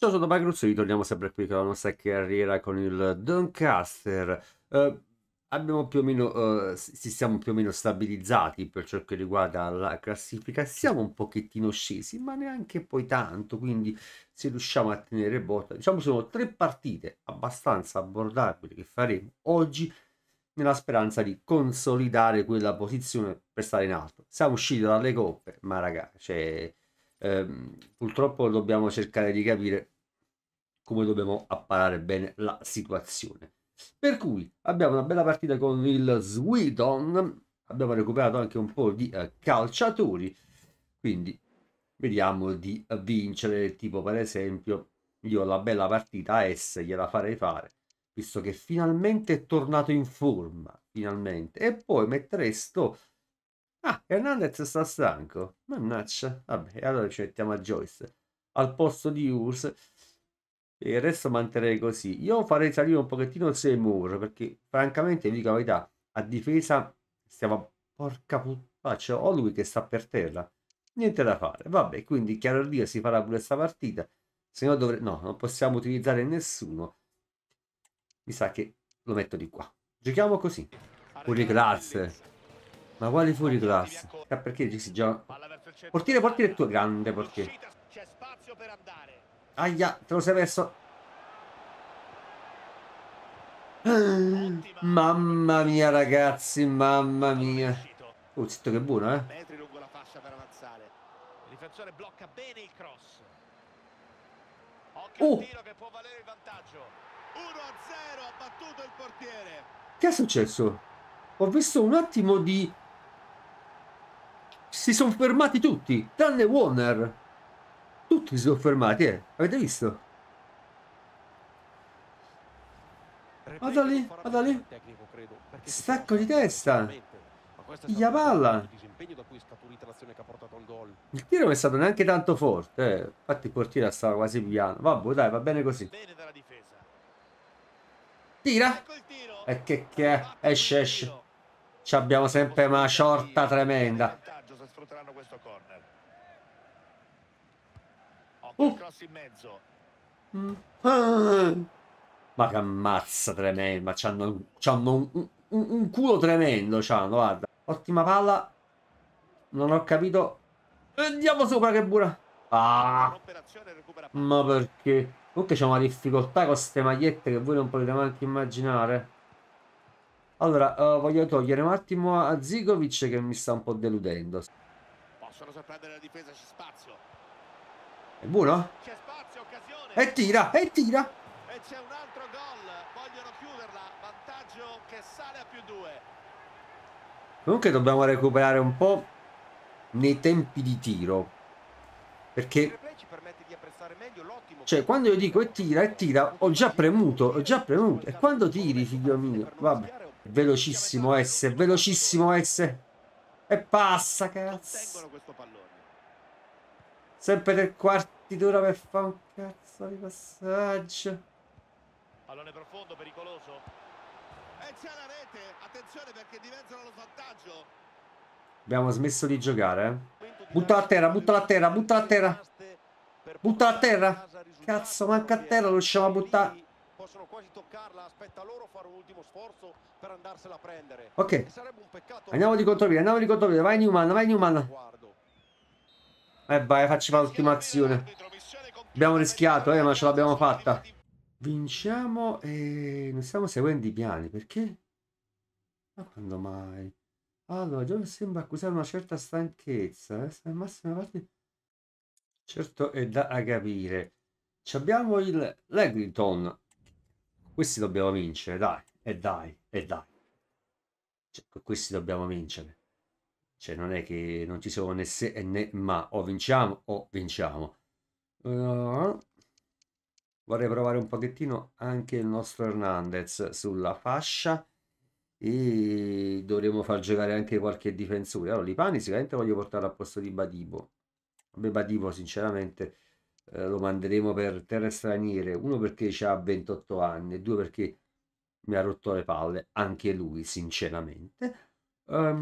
Ciao, sono Magruzzo, ritorniamo sempre qui con la nostra carriera con il Doncaster. Abbiamo più o meno, si siamo più o meno stabilizzati per ciò che riguarda la classifica. Siamo un pochettino scesi, ma neanche poi tanto, quindi se riusciamo a tenere botta. Diciamo sono 3 partite abbastanza abbordabili che faremo oggi nella speranza di consolidare quella posizione per stare in alto. Siamo usciti dalle coppe, ma ragazzi, cioè, purtroppo dobbiamo cercare di capire come dobbiamo apparare bene la situazione. Per cui abbiamo una bella partita con il Swindon, abbiamo recuperato anche un po' di calciatori, quindi vediamo di vincere, tipo per esempio io la bella partita a S gliela farei fare, visto che finalmente è tornato in forma, finalmente, e poi mettere sto... Ah, Hernandez sta stanco, mannaggia, vabbè, allora ci mettiamo a Joyce al posto di Urs. E il resto manterrei così. Io farei salire un pochettino Seymour perché francamente, vi dico la verità, a difesa stiamo porca puttana, ho lui che sta per terra. Niente da fare. Vabbè, quindi chiaro Dio si farà pure questa partita. Se no no, non possiamo utilizzare nessuno. Mi sa che lo metto di qua. Giochiamo così. Fuori classe. Ma quali fuori classe? Perché ci si gioca? Portiere, portiere il tuo grande portiere. Aia, te lo sei perso. Mamma mia, ragazzi, mamma mia. Oh, zitto che buono, eh. Metri lungo la fascia per avanzare. Il difensore blocca bene il cross. Occhio al Oh, tiro che può valere il vantaggio. 1-0, ha battuto il portiere. che è successo? Ho visto un attimo di... Si sono fermati tutti, tranne Warner. Tutti si sono fermati, eh. Avete visto? Guarda lì, guarda lì. Stacco di testa. Piglia palla. Il tiro non è stato neanche tanto forte, eh. Infatti il portiere stava quasi piano. Vabbè, dai, va bene così. Bene dalla difesa. Tira. Ecco il tiro. E che è? Esce, Il esce. tiro. Ci abbiamo sempre una shorta Possibilità di tremenda. vantaggio se sfrutteranno questo corner. Occhio al Uh. cross in mezzo. Ah. Ma che ammazza tremendo. Ma c'hanno un culo tremendo. C'hanno, guarda. Ottima palla. Non ho capito. Andiamo sopra che buona. Ah. Interrompe l'azione e recupera Ma palla. perché? Comunque c'è una difficoltà con queste magliette che voi non potete neanche immaginare. Allora, voglio togliere un attimo a Zigovic che mi sta un po' deludendo. Possono sorprendere la difesa, c'è spazio. È buono? C'è spazio, occasione. E tira, e tira. E c'è un altro gol. Vogliono chiuderla. Vantaggio che sale a +2. Comunque dobbiamo recuperare un po' nei tempi di tiro. Perché, cioè, quando io dico e tira, ho già premuto, ho già premuto. E quando tiri, figlio mio? Vabbè, è velocissimo S, è velocissimo S. E passa, cazzo. Contengono questo pallone. Sempre 3/4 d'ora per fare un cazzo di passaggio. Pallone profondo, pericoloso. E c'è la rete. Attenzione perché dimezzano lo svantaggio. Abbiamo smesso di giocare, eh. Buttala a terra, buttala a terra, buttala a terra. Buttala a terra. Cazzo, manca a terra, lo riusciamo a buttare. Possono quasi toccarla, aspetta loro fare un ultimo sforzo per andarsela a prendere. Ok. Andiamo di contropiede, andiamo di contropiede. Vai Newman, vai Newman. Vai, facci fare l'ultima azione. Abbiamo rischiato, ma ce l'abbiamo fatta. Vinciamo e non stiamo seguendo i piani, perché? Ma quando mai? Allora, già mi sembra accusare una certa stanchezza. Al massimo parte... Certo è da capire. Ci abbiamo il Legrington. Questi dobbiamo vincere, dai. E dai, e dai. Cioè, questi dobbiamo vincere. Cioè, non è che non ci sono né se e né ma. O vinciamo o vinciamo. Vorrei provare un pochettino anche il nostro Hernandez sulla fascia. E dovremo far giocare anche qualche difensore. Allora, Lipani sicuramente voglio portare al posto di Badibo. Vabbè, Badibo sinceramente lo manderemo per terre straniere. Uno perché ha 28 anni e due perché mi ha rotto le palle. Anche lui, sinceramente.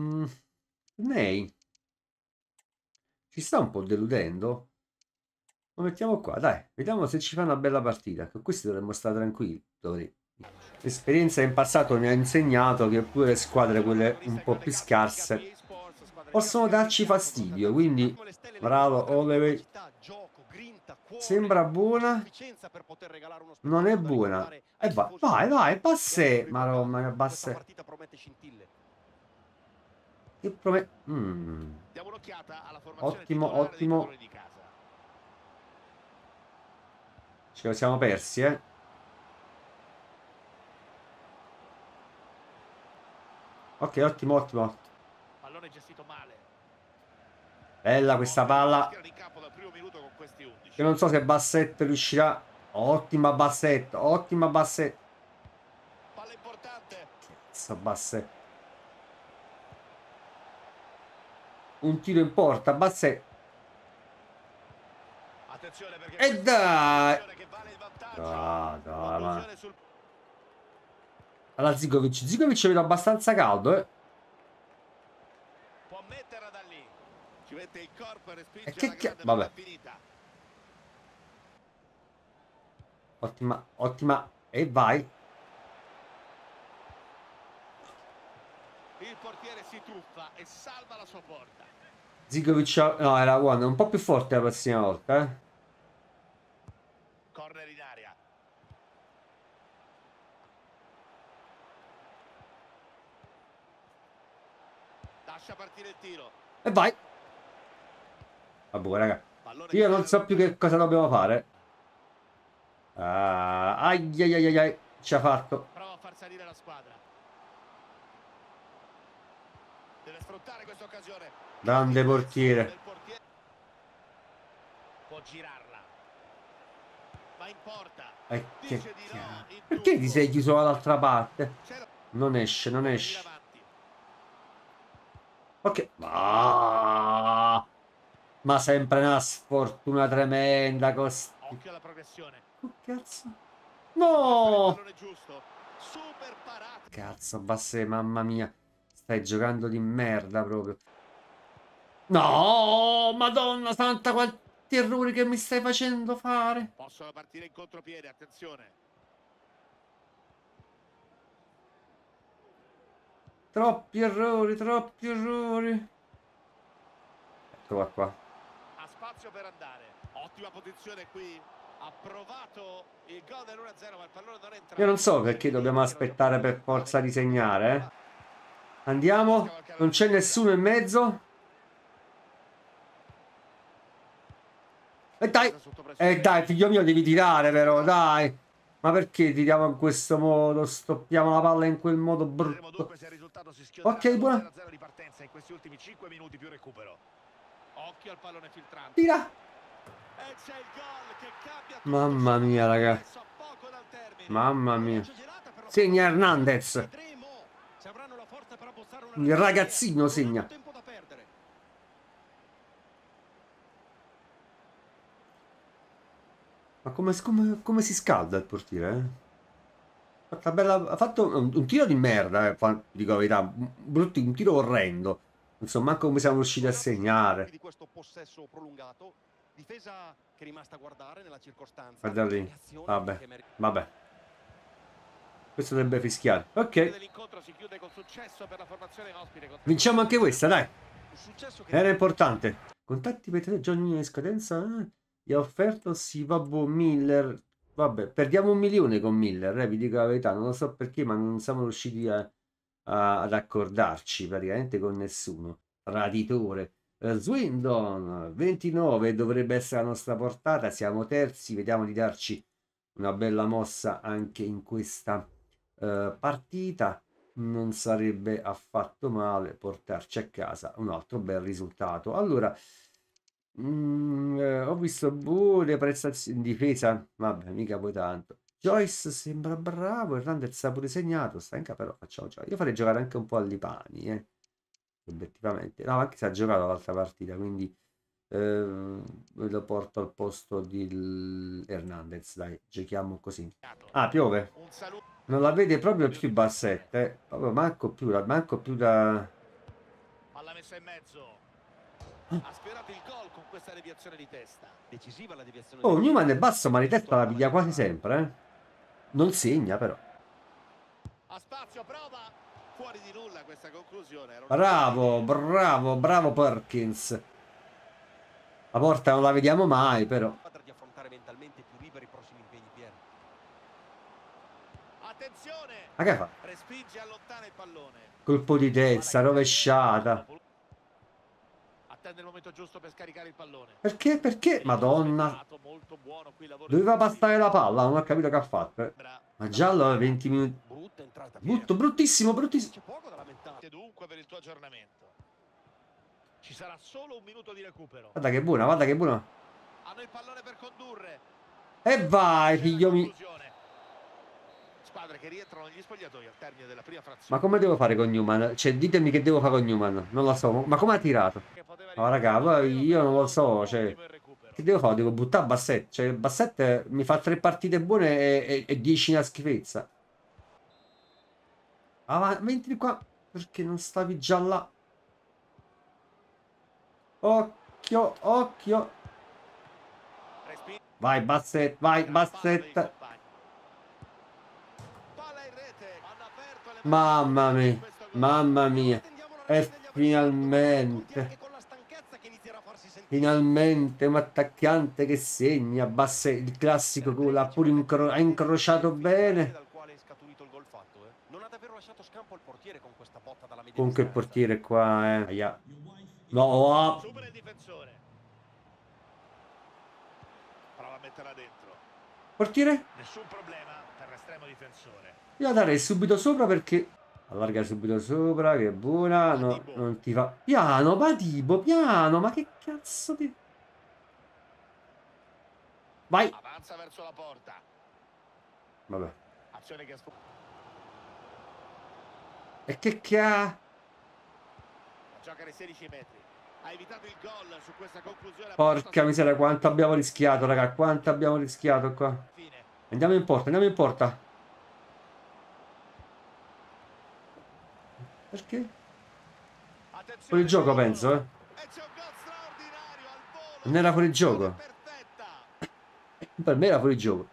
Ney ci sta un po' deludendo. Lo mettiamo qua, dai. Vediamo se ci fa una bella partita. Con questi dovremmo stare tranquilli. L'esperienza in passato mi ha insegnato che pure le squadre, quelle un po' più scarse, possono darci fastidio. Quindi, bravo Oliver. Sembra buona. Non è buona. E vai, vai, vai, Bassè. Maronna, che Bassè. Che Ottimo, ottimo. Ce lo siamo persi, eh. Ok, ottimo, ottimo. Pallone gestito male. Bella questa palla. Io non so se Bassett riuscirà. Ottima Bassett, ottima Bassett. Palla importante. Cazzo, Bassett. Un tiro in porta, Bassett. Attenzione perché E dai! che vale il vantaggio. Dai, ma... Alla Zigovic. Zigovic vedo abbastanza caldo, eh. Può metterla da lì. Ci mette il corpo e respinge E che la grande vabbè. palla finita. Ottima, ottima. E vai. Il portiere si tuffa e salva la sua porta. Zigovic, no, era buono. Un po' più forte la prossima volta, eh. Corner in aria. Lascia partire il tiro. E vai. Vabbè, raga. Io non so più che cosa dobbiamo fare. Ai ai ai ai ai. Ci ha fatto. Prova a far salire la squadra. Deve sfruttare questa occasione. Grande portiere. Può girarla. Va in porta. Che... Perché ti sei chiuso dall'altra parte? Non esce, non esce. Ok. Ma sempre una sfortuna tremenda. Occhio alla progressione. Oh, cazzo. No! Super parata. Cazzo, Basse, mamma mia. Stai giocando di merda proprio. No! Madonna santa, quanti errori che mi stai facendo fare. Possono partire in contropiede, attenzione. Troppi errori, troppi errori. Eccola qua. Ha spazio per andare. Ottima posizione qui. Ha provato il gol dell'1-0, ma il pallone non entra. Io non so perché dobbiamo aspettare per forza di segnare, eh. Andiamo. Non c'è nessuno in mezzo. E dai, figlio mio, devi tirare però, dai. Ma perché tiriamo in questo modo? Stoppiamo la palla in quel modo brutto. Ok, buona. Occhio al pallone filtrante. Tira. Mamma mia, raga. Mamma mia. Segna Hernandez. Il ragazzino segna. Ma come si scalda il portiere? Ha fatto un tiro di merda, dico la verità. Un tiro orrendo. Insomma, manco come siamo riusciti a segnare. Di questo possesso prolungato, difesa che è rimasta a guardare nella circostanza. Guarda lì. Vabbè, vabbè. Questo dovrebbe fischiare. Ok. Vinciamo anche questa, dai. Era importante. Contatti per te, giorni in scadenza. Gli ha offerto Sivabo Miller. Vabbè, perdiamo 1 milione con Miller, vi dico la verità. Non lo so perché, ma non siamo riusciti ad accordarci praticamente con nessuno. Traditore. Swindon 29 dovrebbe essere la nostra portata. Siamo terzi. Vediamo di darci una bella mossa anche in questa partita. Non sarebbe affatto male portarci a casa un altro bel risultato. Allora, ho visto pure prestazioni in difesa. Vabbè, mica poi tanto. Joyce sembra bravo. Hernandez ha pure segnato. Stanca, però facciamo giocare. Io farei giocare anche un po' a Lipani, obiettivamente. No, anche se ha giocato l'altra partita, quindi lo porto al posto di Hernandez. Dai, giochiamo così. Ah, piove. Non la vede proprio più Bassett, proprio manco più da... Palla messa in mezzo. Ha sfiorato il gol con questa deviazione di testa. Decisiva la deviazione Oh, di Newman è testa. basso, ma di testa la piglia quasi sempre, eh. Non segna, però. A spazio, prova. Fuori di nulla questa conclusione. Era una Bravo, buona idea. bravo, bravo Perkins. La porta non la vediamo mai, però. Di affrontare mentalmente più liberi i prossimi impegni, Piero. Attenzione. Ma che fa? Respinge e allontana il pallone. Colpo di testa, rovesciata. Attende il momento giusto per scaricare il pallone. Perché? Perché? Madonna. Molto buono qui il lavoro Doveva difensivo. passare la palla, non ho capito che ha fatto. Ma già allora 20 minuti. Brutta entrata, Piero. Bruttissimo, bruttissimo. C'è poco da lamentare. Dunque per il tuo aggiornamento. Ci sarà solo un minuto di recupero. Guarda che buona, guarda che buona. Hanno il pallone per condurre. E vai, figlio mio. Squadre che rientrano negli spogliatoi al termine della prima frazione. Ma come devo fare con Newman? Cioè, ditemi che devo fare con Newman. Non lo so. Ma come ha tirato? Ma raga, poi io non lo so. Cioè, che devo fare? Devo buttare Basset. Cioè, Basset mi fa 3 partite buone e 10 una schifezza. Ah, ma entri qua. Perché non stavi già là? Occhio, occhio. Vai, Basset, vai, Basset. Mamma mia, mamma mia. E finalmente. Finalmente un attaccante che segna. Basset, il classico gol. Ha pure ha incrociato bene. Non ha davvero lasciato scampo al portiere con questa botta dalla media Comunque il distanza. portiere qua, no, Supera il difensore. Prova a metterla dentro. portiere? Nessun problema per l'estremo difensore. Io la darei subito sopra perché allarga subito sopra, che buona. No, non ti fa. Piano, Patibo, piano, ma che cazzo di. Vai. Avanza verso la porta. Vabbè. Azione che E che ha? gioca nei 16 metri. Ha evitato il gol su questa conclusione. Porca miseria, quanto abbiamo rischiato, raga. Quanto abbiamo rischiato qua. Andiamo in porta, andiamo in porta. Perché? Fuori gioco, penso, eh. Non era fuori gioco. Per me era fuori gioco.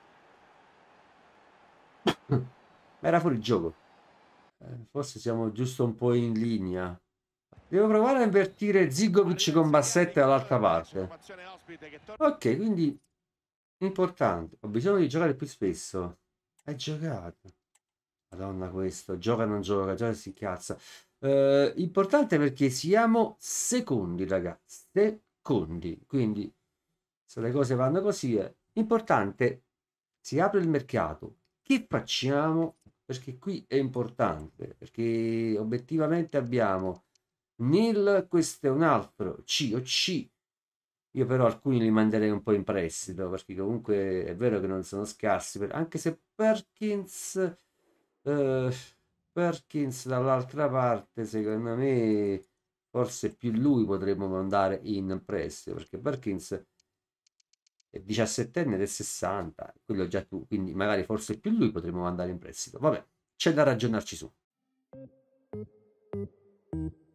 Ma era fuori gioco. Forse siamo giusto un po' in linea. Devo provare a invertire Zigovic con Basset dall'altra parte. Ok, quindi importante. Ho bisogno di giocare più spesso. Hai giocato. Madonna, questo gioca o non gioca, già si incazza. Importante perché siamo secondi, ragazzi. Secondi. Quindi se le cose vanno così è importante. Si apre il mercato. Che facciamo? Perché qui è importante. Perché obiettivamente abbiamo Nil, questo è un altro C o C. Io però alcuni li manderei un po' in prestito perché comunque è vero che non sono scarsi, anche se Perkins dall'altra parte secondo me forse più lui potremmo mandare in prestito perché Perkins è 17enne del 60, quello già tu, quindi magari forse più lui potremmo mandare in prestito. Vabbè, c'è da ragionarci su.